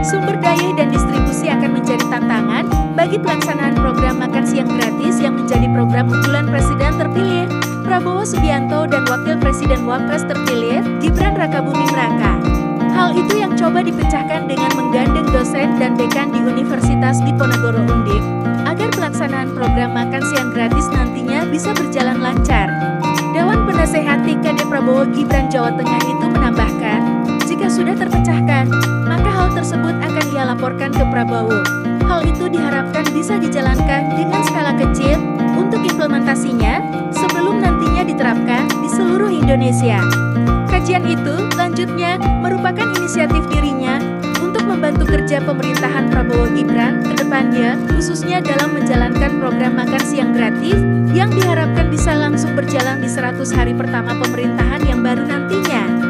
Sumber daya dan distribusi akan menjadi tantangan bagi pelaksanaan program makan siang gratis yang menjadi program unggulan Presiden terpilih Prabowo Subianto dan Wakil Presiden Wapres terpilih Gibran Rakabuming Raka. Hal itu yang coba dipecahkan dengan menggandeng dosen dan dekan di Universitas Diponegoro Undip agar pelaksanaan program makan siang gratis nantinya bisa berjalan lancar. Dewan Penasehat TKD Prabowo Gibran Jawa Tengah itu menambahkan, jika sudah terpecahkan, maka hal tersebut akan ia laporkan ke Prabowo. Hal itu diharapkan bisa dijalankan dengan skala kecil untuk implementasinya sebelum nantinya diterapkan di seluruh Indonesia. Kajian itu, lanjutnya, merupakan inisiatif dirinya untuk membantu kerja pemerintahan Prabowo Gibran ke depannya, khususnya dalam menjalankan program makan siang gratis yang diharapkan bisa langsung berjalan di 100 hari pertama pemerintahan yang baru nantinya.